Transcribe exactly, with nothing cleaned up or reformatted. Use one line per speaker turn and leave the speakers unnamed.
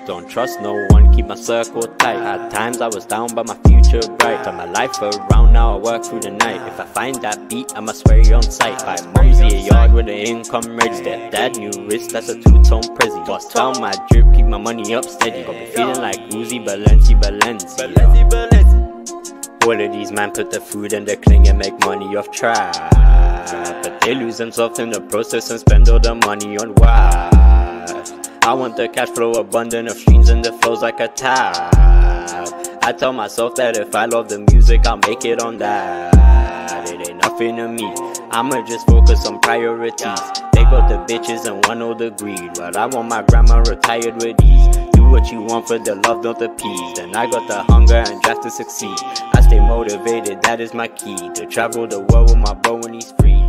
Don't trust no one, keep my circle tight. At times I was down but my future bright. Turn my life around, now I work through the night. If I find that beat, I'ma swear you on sight. Buy mumsy a yard with the income ready. Dad new wrist, that's a two-tone Prezi. Bust down my drip, keep my money up steady. Got me feeling like Uzi, Balenci, Balenci, Balenci. All of these man put the food in the cling and make money off trap, but they lose themselves in the process and spend all the money on wives. I want the cash flow abundant of streams and the flows like a tap. I tell myself that if I love the music, I'll make it on that. It ain't nothing to me, I'ma just focus on priorities. They got the bitches and one know the greed, but I want my grandma retired with ease. Do what you want for the love, not the peace. Then I got the hunger and drive to succeed. I stay motivated, that is my key. To travel the world with my bro when he's free.